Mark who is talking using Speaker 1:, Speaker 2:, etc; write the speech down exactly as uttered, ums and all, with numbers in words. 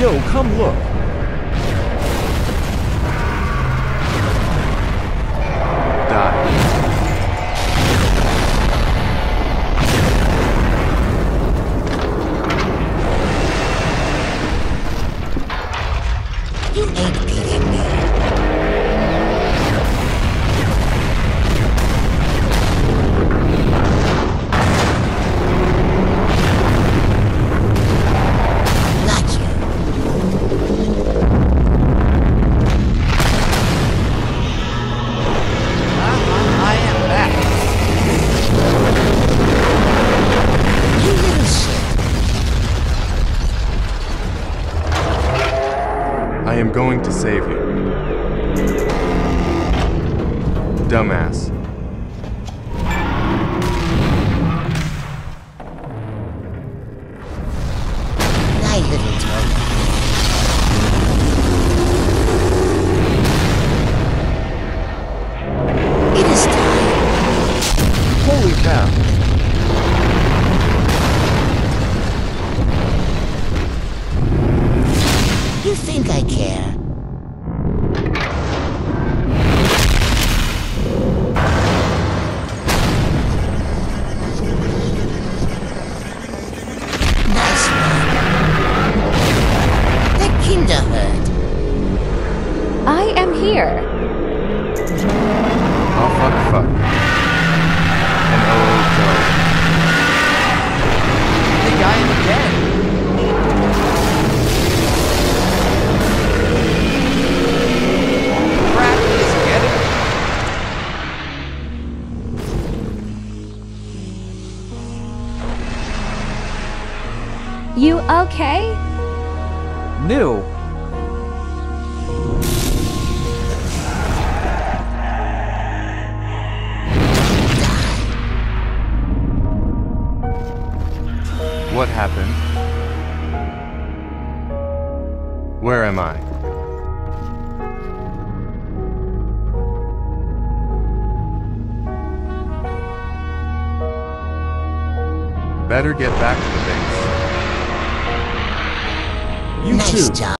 Speaker 1: Yo, come look. Die.
Speaker 2: You ain't beating me.
Speaker 1: I am going to save you. Dumbass.
Speaker 2: My little toy. It is time.
Speaker 1: Holy cow.
Speaker 2: You think I care? Nice one. The Kinderhurt.
Speaker 3: I am here.
Speaker 1: Oh fuck fuck. And oh god.
Speaker 4: The guy in the den.
Speaker 3: You okay?
Speaker 4: New.
Speaker 1: What happened? Where am I? Better get back to the base. You
Speaker 2: Nice
Speaker 1: too.
Speaker 2: job.